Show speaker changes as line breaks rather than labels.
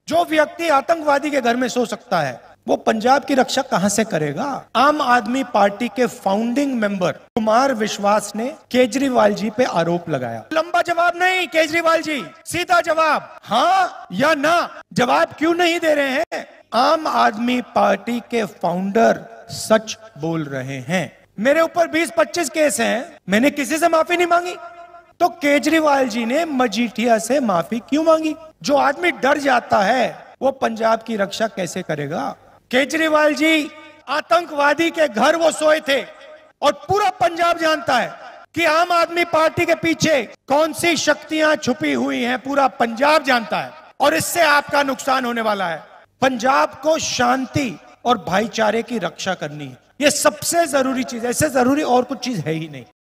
जो व्यक्ति आतंकवादी के घर में सो सकता है वो पंजाब की रक्षा कहां से करेगा? आम आदमी पार्टी के फाउंडिंग मेंबर कुमार विश्वास ने केजरीवाल जी पे आरोप लगाया। लंबा जवाब नहीं केजरीवाल जी, सीधा जवाब, हाँ या ना। जवाब क्यों नहीं दे रहे हैं? आम आदमी पार्टी के फाउंडर सच बोल रहे हैं। मेरे ऊपर 20-25 केस हैं, मैंने किसी से माफी नहीं मांगी, तो केजरीवाल जी ने मजीठिया से माफी क्यों मांगी? जो आदमी डर जाता है वो पंजाब की रक्षा कैसे करेगा? केजरीवाल जी आतंकवादी के घर वो सोए थे और पूरा पंजाब जानता है कि आम आदमी पार्टी के पीछे कौन सी शक्तियां छुपी हुई हैं, पूरा पंजाब जानता है। और इससे आपका नुकसान होने वाला है। पंजाब को शांति और भाईचारे की रक्षा करनी है, ये सबसे जरूरी चीज है। इससे जरूरी और कुछ चीज है ही नहीं।